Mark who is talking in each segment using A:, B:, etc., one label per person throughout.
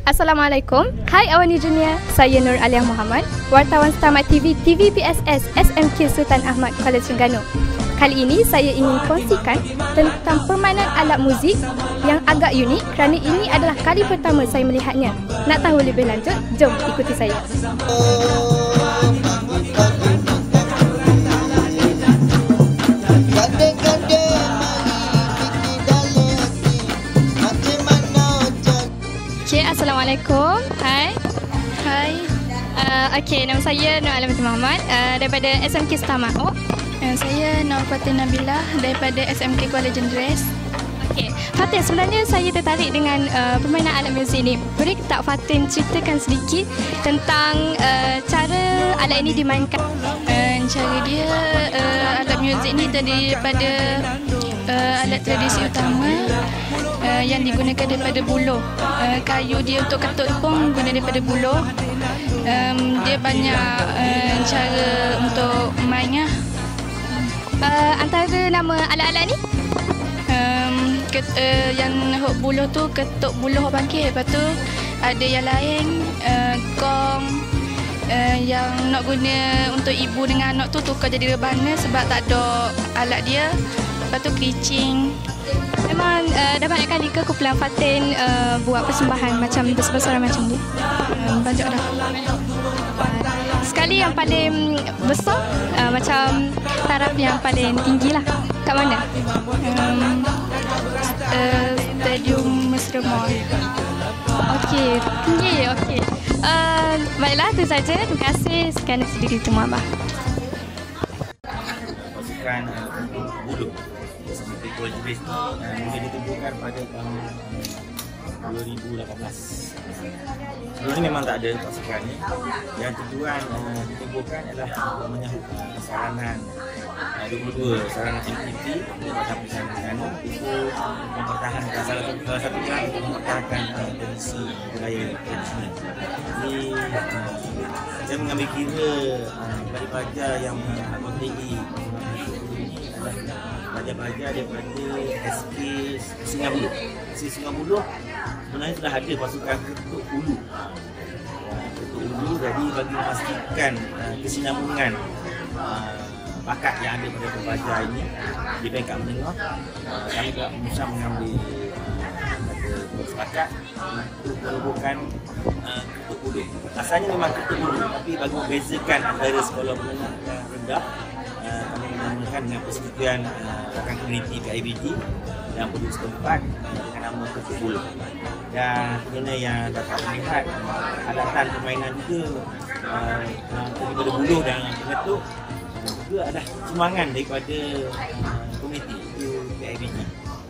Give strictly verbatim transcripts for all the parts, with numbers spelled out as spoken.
A: Assalamualaikum. Hai Awani Junior, saya Nur Alia Muhammad, wartawan Selamat T V T V P S S S M K Sultan Ahmad Kuala Terengganu. Kali ini saya ingin kongsikan tentang permainan alat muzik yang agak unik kerana ini adalah kali pertama saya melihatnya. Nak tahu lebih lanjut? Jom ikuti saya. Okay, Assalamualaikum. Hai.
B: Hai.
A: Uh, okay, nama saya Nur Alia Muhammad uh, daripada S M K Sultan Ahmad.
B: Uh, saya Nur Fatin Nabilah daripada S M K Kuala Jendres.
A: Okay, Fatin, sebenarnya saya tertarik dengan uh, permainan alat muzik ini. Boleh tak Fatin ceritakan sedikit tentang uh, cara alat ini dimainkan?
B: Uh, cara dia, uh, alat muzik ini terdiri daripada uh, alat tradisi utama uh, yang digunakan daripada buluh. Uh, kayu dia untuk ketuk pun guna daripada buluh. Um, dia banyak uh, cara untuk mainnya.
A: Uh, antara nama alat-alat ni?
B: Um, ket, uh, yang hok buluh tu ketuk buluh bangkit. Lepas tu ada yang lain, uh, gong uh, yang nak guna untuk ibu dengan anak tu tukar jadi rebana sebab tak ada alat dia. Lepas tu kericing.
A: Memang uh, dah banyak kali ke kumpulan Fatin uh, buat persembahan macam besar-besaran macam ni?
B: Um, banyak dah.
A: Sekali yang paling besar, uh, macam taraf yang paling tinggi lah. Kat mana?
B: Um, uh, Stadium Mesra Mall.
A: Okey, tinggi. Okey. Uh, baiklah, itu saja. Terima kasih. Sekian sedikit terima abah.
C: Pasukan buluh seperti Kuala Jendres mula ditubuhkan pada tahun dua ribu lapan belas. Sebelum ni memang tak ada pasukan ni. Yang tujuan uh, ditubuhkan adalah menyahut uh, saranan uh, dua puluh dua saranan M P T pada Pusat Terengganu itu mempertahankan salah satu salah satunya untuk mempertahankan uh, tradisi budaya tradisional. Jadi uh, saya mengambil kira uh, pelajar yang menghormati pelajar-pelajar daripada S K Sungai Buloh. S K Sungai Buloh sebenarnya sudah ada pasukan ketuk ulu. Ketuk ulu jadi bagi memastikan uh, kesinambungan uh, bakat yang ada pada pelajar ini di peringkat menengah, uh, kami telah berusaha mengambil uh, bersepakat untuk menubuhkan uh, ketuk ulu. Asalnya memang ketuk ulu, tapi bagi membezakan antara sekolah menengah dan rendah, uh, kami menamakan dengan persekutuan uh, rakan komuniti P I B G yang penduduk setempat dengan nama ketuk ulu. Dan kerana yang dapat melihat alatan permainan juga uh, daripada buluh dan pengetuk juga adalah sumbangan daripada uh, komuniti itu P I B G.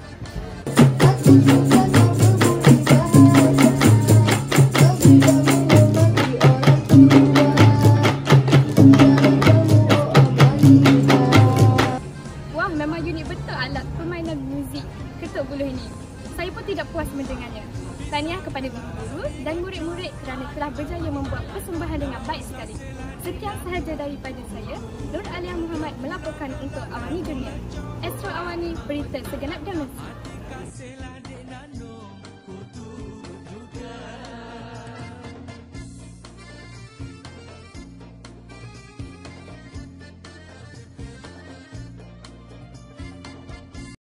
A: Wah, memang unik betul alat permainan muzik ketuk buluh ini. Saya pun tidak puas mendengarnya. Tahniah kepada guru-guru dan murid-murid kerana telah berjaya membuat persembahan dengan baik sekali. Sekian sahaja daripada saya, Nur Alia Muhammad melaporkan untuk Awani Junior. Astro Awani, berita segenap dan